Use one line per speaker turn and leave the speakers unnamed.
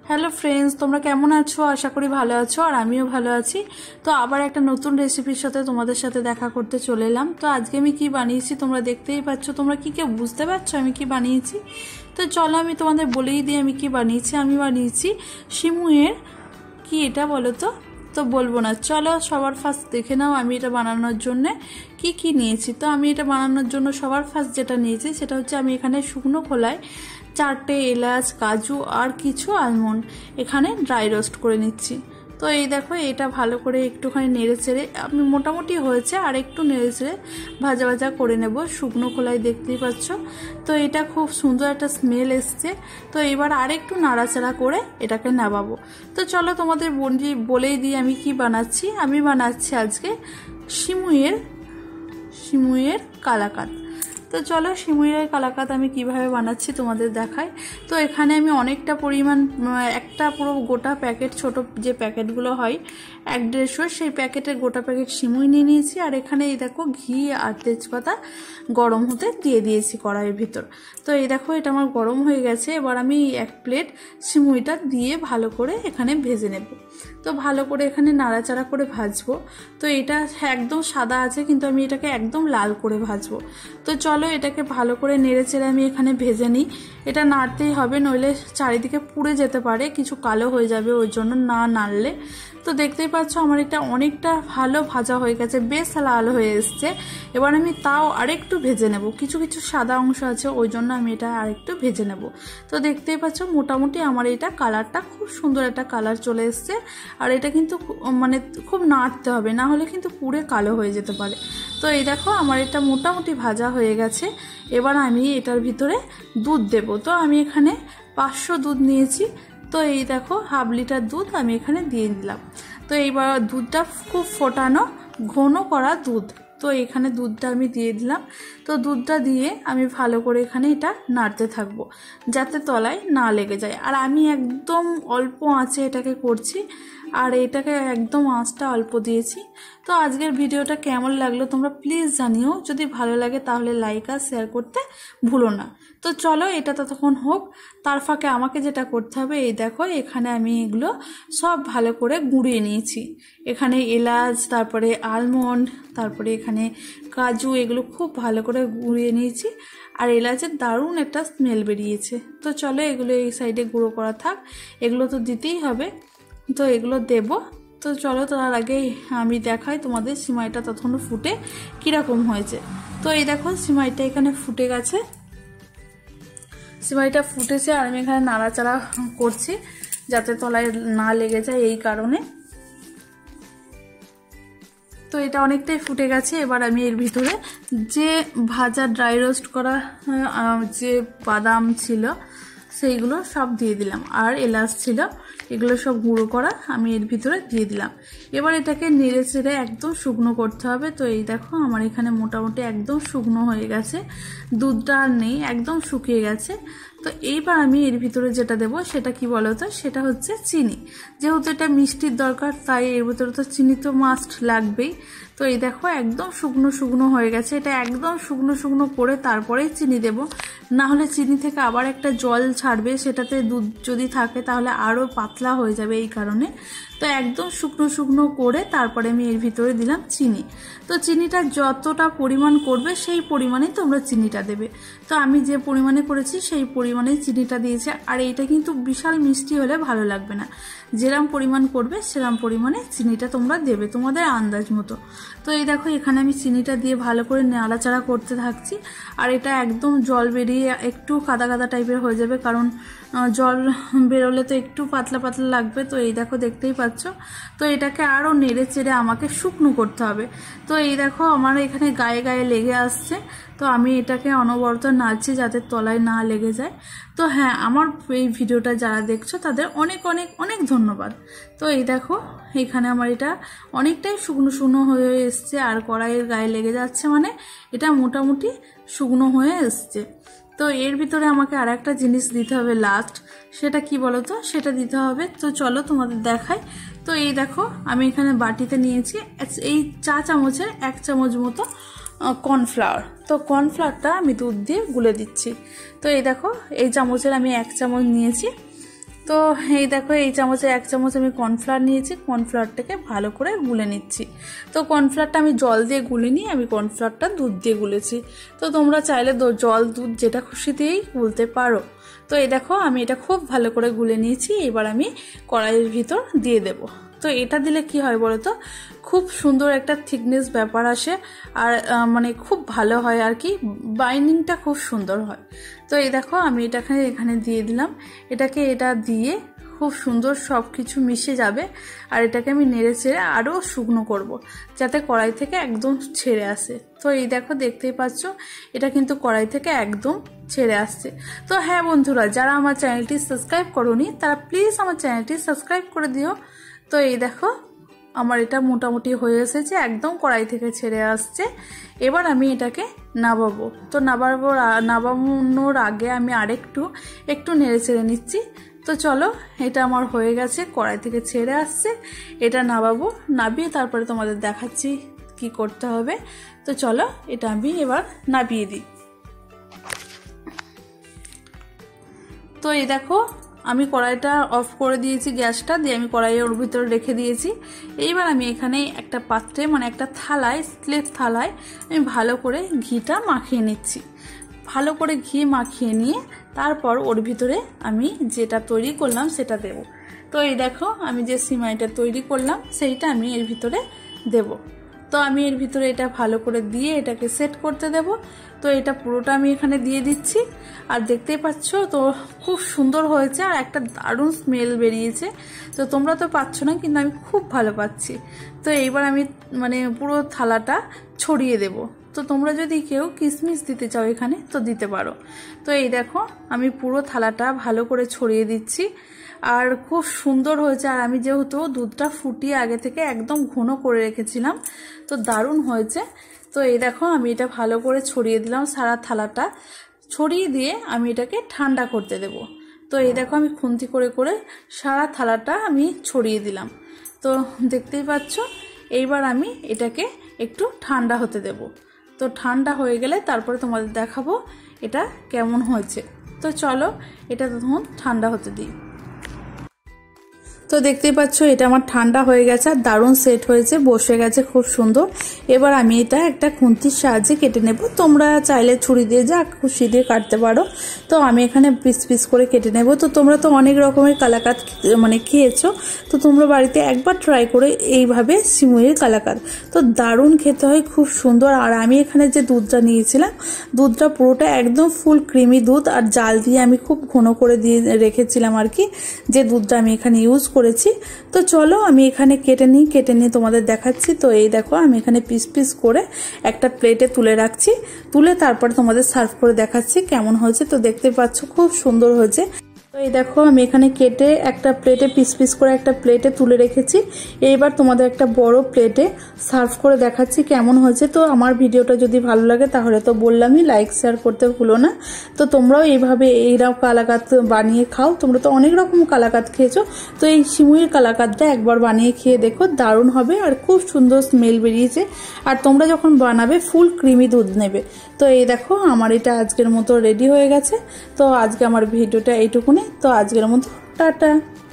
Hello friends, তোমরা কেমন আছো? আশা করি ভালো আছো, আর আমিও ভালো আছি। তো আবার একটা নতুন রেসিপির সাথে তোমাদের সাথে দেখা করতে চলে এলাম। তো আজকে আমি কি বানিয়েছি তোমরা দেখতেই পাচ্ছ। তোমরা কি কেউ বুঝতে পারছো আমি কি বানিয়েছি? তো চলো আমি তোমাদের বলেই দিই আমি কি বানিয়েছি। আমি বানিয়েছি শিমুয়ের, কি এটা বলো তো? তো বলবো না, চলো সবার ফার্স্ট দেখে নাও আমি এটা বানানোর জন্য কি কি নিয়েছি। তো আমি এটা বানানোর জন্য সবার ফার্স্ট যেটা নিয়েছি সেটা হচ্ছে আমি এখানে শুকনো খোলায় 4টে এলাচ, কাজু আর কিছু আলমন্ড এখানে ড্রাই রোস্ট করে নিচ্ছি। তো এই দেখো, এটা ভালো করে একটুখানি নেড়ে চেড়ে, আমি মোটামুটি হয়েছে, আর একটু নেড়ে চেড়ে ভাজা ভাজা করে নেব শুকনো খোলায়, দেখতেই পাচ্ছ। তো এটা খুব সুন্দর একটা স্মেল এসছে। তো এবার আরেকটু নাড়াচাড়া করে এটাকে নামাবো। তো চলো তোমাদের বলেই দিই আমি কি বানাচ্ছি। আমি বানাচ্ছি আজকে শিমুয়ের কালাকাঁদ। তো চলো শিমুয়ের কালাকাঁদ আমি কিভাবে বানাচ্ছি তোমাদের দেখাই। তো এখানে আমি অনেকটা পরিমাণ, একটা পুরো গোটা প্যাকেট, ছোট যে প্যাকেটগুলো হয় 1-150, সেই প্যাকেটের গোটা প্যাকেট শিমুই নিয়ে নিয়েছি। আর এখানে এই দেখো ঘি আর তেজপাতা গরম হতে দিয়ে দিয়েছি কড়াইয়ের ভিতর। তো এই দেখো এটা আমার গরম হয়ে গেছে। এবার আমি 1 প্লেট শিমুইটা দিয়ে ভালো করে এখানে ভেজে নেব। তো ভালো করে এখানে নাড়াচাড়া করে ভাজবো। তো এটা একদম সাদা আছে, কিন্তু আমি এটাকে একদম লাল করে ভাজবো। তো চলো এটাকে ভালো করে নেড়ে চেড়ে আমি এখানে ভেজে নিই। এটা নাড়তেই হবে, নইলে চারিদিকে পুড়ে যেতে পারে, কিছু কালো হয়ে যাবে ওই জন্য না নাড়লে। তো দেখতেই পাচ্ছ আমার এটা অনেকটা ভালো ভাজা হয়ে গেছে, বেশ লাল হয়ে এসছে। এবার আমি তাও আরেকটু ভেজে নেব, কিছু কিছু সাদা অংশ আছে ওই জন্য আমি এটা আরেকটু ভেজে নেব। তো দেখতেই পাচ্ছ মোটামুটি আমার এটা কালারটা খুব সুন্দর একটা কালার চলে এসছে। আর এটা কিন্তু মানে খুব নাড়তে হবে, না হলে কিন্তু পুড়ে কালো হয়ে যেতে পারে। তো এই দেখো আমার এটা মোটামুটি ভাজা হয়ে গেছে। এবার আমি এটার ভিতরে দুধ দেব। তো আমি এখানে 500 দুধ নিয়েছি। তো এই দেখো 1/2 লিটার দুধ আমি এখানে দিয়ে দিলাম। তো এইবার দুধটা খুব ফোটানো ঘন করা দুধ। তো এখানে দুধটা আমি দিয়ে দিলাম। তো দুধটা দিয়ে আমি ভালো করে এখানে এটা নাড়তে থাকবো যাতে তলায় না লেগে যায়। আর আমি একদম অল্প আঁচে এটাকে করছি, আর এটাকে একদম আঁচটা অল্প দিয়েছি। তো আজকের ভিডিওটা কেমন লাগলো তোমরা প্লিজ জানিও। যদি ভালো লাগে তাহলে লাইক আর শেয়ার করতে ভুলো না। তো চলো এটা ততক্ষণ হোক, তার ফাঁকে আমাকে যেটা করতে হবে, এই দেখো এখানে আমি এগুলো সব ভালো করে গুঁড়িয়ে নিয়েছি। এখানে এলাচ, তারপরে আলমন্ড, তারপরে এখানে কাজু, এগুলো খুব ভালো করে গুঁড়িয়ে নিয়েছি। আর এলাচের দারুণ একটা স্মেল বেরিয়েছে। তো চলো এগুলো এই সাইডে গুঁড়ো করা থাক, এগুলো তো দিতেই হবে। তো এগুলো দেব। তো চলো তার আগে আমি দেখাই তোমাদের সিমাইটা তখন ফুটে কীরকম হয়েছে। তো এই দেখো সিমাইটা এখানে ফুটে গেছে, সিমাইটা ফুটেছে। আর আমি এখানে নাড়াচাড়া করছি যাতে তলায় না লেগে যায়, এই কারণে। তো এটা অনেকটাই ফুটে গেছে। এবার আমি এর ভিতরে যে ভাজা ড্রাই রোস্ট করা যে বাদাম ছিল সেইগুলো সব দিয়ে দিলাম, আর এলাচ ছিল, এগুলো সব গুঁড়ো করা আমি এর ভিতরে দিয়ে দিলাম। এবার এটাকে নেড়ে চেড়ে একদম শুকনো করতে হবে। তো এই দেখো আমার এখানে মোটামুটি একদম শুকনো হয়ে গেছে, দুধটা আর নেই, একদম শুকিয়ে গেছে। তো এইবার আমি এর ভিতরে যেটা দেব সেটা কি বলো তো, সেটা হচ্ছে চিনি। যেহেতু এটা মিষ্টির দরকার, তাই এর ভিতরে তো চিনি তো মাস্ট লাগবেই। তো এই দেখো একদম শুকনো শুকনো হয়ে গেছে, এটা একদম শুকনো শুকনো করে তারপরেই চিনি দেব, না হলে চিনি থেকে আবার একটা জল ছাড়বে, সেটাতে দুধ যদি থাকে তাহলে আরও পাতলা হয়ে যাবে, এই কারণে। তো একদম শুকনো শুকনো করে তারপরে আমি এর ভিতরে দিলাম চিনি। তো চিনিটা যতটা পরিমাণ করবে সেই পরিমাণেই তোমরা চিনিটা দেবে। তো আমি যে পরিমাণে করেছি সেই পরিমাণেই চিনিটা দিয়েছি। আর এইটা কিন্তু বিশাল মিষ্টি হলে ভালো লাগবে না, যেরকম পরিমাণ করবে সেরকম পরিমাণে চিনিটা তোমরা দেবে তোমাদের আন্দাজ মতো। তো এই দেখো এখানে আমি চিনিটা দিয়ে ভালো করে নাড়াচাড়া করতে থাকছি। আর এটা একদম জল বেরিয়ে একটু কাদা কাদা টাইপের হয়ে যাবে, কারণ জল বেরোলে তো একটু পাতলা পাতলা লাগবে। তো এই দেখো দেখতেই পাচ্ছ। তো এটাকে আরও নেড়ে চেড়ে আমাকে শুকনো করতে হবে। তো এই দেখো আমার এখানে গায়ে গায়ে লেগে আসছে। তো আমি এটাকে অনবরত নাড়ছি যাতে তলায় না লেগে যায়। তো হ্যাঁ, আমার এই ভিডিওটা যারা দেখছো তাদের অনেক অনেক অনেক ধন্যবাদ। তো এই দেখো এখানে আমার এটা অনেকটাই শুকনো শুকনো হয়ে এসছে, আর কড়াইয়ের গায়ে লেগে যাচ্ছে, মানে এটা মোটামুটি শুকনো হয়ে এসছে। তো এর ভিতরে আমাকে আর একটা জিনিস দিতে হবে লাস্ট, সেটা কি বলো তো, সেটা দিতে হবে। তো চলো তোমাদের দেখাই। তো এই দেখো আমি এখানে বাটিতে নিয়েছি এই চা চামচের 1 চামচ মতো কর্নফ্লাওয়ার। তো কর্নফ্লাওয়ারটা আমি দুধ দিয়ে গুলে দিচ্ছি। তো এই দেখো এই চামচের আমি 1 চামচ নিয়েছি। তো এই দেখো এই চামচে 1 চামচ আমি কর্নফ্লাওয়ার নিয়েছি, কর্নফ্লাওয়ারটাকে ভালো করে গুলে নিচ্ছি। তো কর্নফ্লাওয়ারটা আমি জল দিয়ে গুলে নিই, আমি কর্নফ্লাওয়ারটা দুধ দিয়ে গুলেছি। তো তোমরা চাইলে জল দুধ যেটা খুশি দিয়েই গুলতে পারো। তো এই দেখো আমি এটা খুব ভালো করে গুলে নিয়েছি। এবার আমি কড়াইয়ের ভিতর দিয়ে দেব। তো এটা দিলে কি হয় বলো তো, খুব সুন্দর একটা থিকনেস ব্যাপার আসে, আর মানে খুব ভালো হয় আর কি, বাইন্ডিংটা খুব সুন্দর হয়। তো এই দেখো আমি এটাকে এখানে দিয়ে দিলাম। এটা দিয়ে খুব সুন্দর সব কিছু মিশে যাবে, আর এটাকে আমি নেড়ে চেড়ে আরও শুকনো করব, যাতে কড়াই থেকে একদম ছেড়ে আসে। তো এই দেখো দেখতেই পাচ্ছ এটা কিন্তু কড়াই থেকে একদম ছেড়ে আসছে। তো হ্যাঁ বন্ধুরা, যারা আমার চ্যানেলটি সাবস্ক্রাইব করোনি তারা প্লিজ আমার চ্যানেলটি সাবস্ক্রাইব করে দিও। তো এই দেখো আমার এটা মোটামুটি হয়ে এসেছে, একদম কড়াই থেকে ছেড়ে আসছে। এবার আমি এটাকে নামাবো। তো নামানোর আগে আমি একটু নেড়ে চেড়ে নিচ্ছি। তো চলো, এটা আমার হয়ে গেছে, কড়াই থেকে ছেড়ে আসছে। এটা নামাবো, নামিয়ে তারপরে তোমাদের দেখাচ্ছি কি করতে হবে। তো চলো এটা আমি এবার নামিয়ে দিই। তো এই দেখো আমি কড়াইটা অফ করে দিয়েছি, গ্যাসটা দিয়ে আমি কড়াইয়ের ওর ভিতরে রেখে দিয়েছি। এইবার আমি এখানে একটা পাত্রে মানে একটা থালায়, স্টিলের থালায় আমি ভালো করে ঘিটা মাখিয়ে নিচ্ছি। ভালো করে ঘি মাখিয়ে নিয়ে তারপর ওর ভিতরে আমি যেটা তৈরি করলাম সেটা দেব। তো এই দেখো আমি যে সিমাইটা তৈরি করলাম সেইটা আমি এর ভিতরে দেব। তো আমি এর ভিতরে এটা ভালো করে দিয়ে এটাকে সেট করতে দেব। তো এটা পুরোটা আমি এখানে দিয়ে দিচ্ছি, আর দেখতেই পাচ্ছ তো খুব সুন্দর হয়েছে, আর একটা দারুণ স্মেল বেরিয়েছে। তো তোমরা তো পাচ্ছ না, কিন্তু আমি খুব ভালো পাচ্ছি। তো এইবার আমি মানে পুরো থালাটা ছড়িয়ে দেব। তো তোমরা যদি কেউ কিশমিশ দিতে চাও এখানে তো দিতে পারো। তো এই দেখো আমি পুরো থালাটা ভালো করে ছড়িয়ে দিচ্ছি, আর খুব সুন্দর হয়েছে। আর আমি যেহেতু দুধটা ফুটিয়ে আগে থেকে একদম ঘন করে রেখেছিলাম, তো দারুণ হয়েছে। তো এই দেখো আমি এটা ভালো করে ছড়িয়ে দিলাম, সারা থালাটা ছড়িয়ে দিয়ে আমি এটাকে ঠান্ডা করতে দেব। তো এই দেখো আমি খুন্তি করে করে সারা থালাটা আমি ছড়িয়ে দিলাম। তো দেখতেই পাচ্ছ এইবার আমি এটাকে একটু ঠান্ডা হতে দেব। তো ঠান্ডা হয়ে গেলে তারপরে তোমাদের দেখাবো এটা কেমন হয়েছে। তো চলো এটা তখন ঠান্ডা হতে দিই। তো দেখতেই পাচ্ছ এটা আমার ঠান্ডা হয়ে গেছে, আর দারুণ সেট হয়েছে, বসে গেছে খুব সুন্দর। এবার আমি এটা একটা খুন্তির সাহায্যে কেটে নেব। তোমরা চাইলে ছুরি দিয়ে যা খুশি দিয়ে কাটতে পারো। তো আমি এখানে পিস পিস করে কেটে নেব। তো তোমরা তো অনেক রকমের কালাকাঁদ মানে খেয়েছো, তো তোমরা বাড়িতে একবার ট্রাই করে এইভাবে সিমুইয়ের কালাকাঁদ, তো দারুণ খেতে হয়, খুব সুন্দর। আর আমি এখানে যে দুধটা নিয়েছিলাম, দুধটা পুরোটা একদম ফুল ক্রিমি দুধ, আর জাল দিয়ে আমি খুব ঘন করে দিয়ে রেখেছিলাম আর কি, যে দুধটা আমি এখানে ইউজ করেছি। তো চলো আমি এখানে কেটে নিয়ে তোমাদের দেখাচ্ছি। তো এই দেখো আমি এখানে পিস পিস করে একটা প্লেটে তুলে রাখছি, তুলে তারপরে তোমাদের সার্ভ করে দেখাচ্ছি কেমন হয়েছে। তো দেখতে পাচ্ছ খুব সুন্দর হয়েছে। তো এই দেখো আমি এখানে কেটে একটা প্লেটে পিস পিস করে একটা প্লেটে তুলে রেখেছি। এইবার তোমাদের একটা বড় প্লেটে সার্ভ করে দেখাচ্ছি কেমন হয়েছে। তো আমার ভিডিওটা যদি ভালো লাগে তাহলে তো বললামই, লাইক শেয়ার করতে ভুলো না। তো তোমরাও এইভাবে এইরকম কালাকাঁদ বানিয়ে খাও। তোমরা তো অনেক রকম কালাকাঁদ খেয়েছো, তো এই সিমুইয়ের কালাকাঁদটা একবার বানিয়ে খেয়ে দেখো, দারুণ হবে, আর খুব সুন্দর স্মেল বেরিয়েছে। আর তোমরা যখন বানাবে ফুল ক্রিমি দুধ নেবে। তো এই দেখো আমার এটা আজকের মতো রেডি হয়ে গেছে। তো আজকে আমার ভিডিওটা এইটুকুনি। তো আজকের মতো টাটা।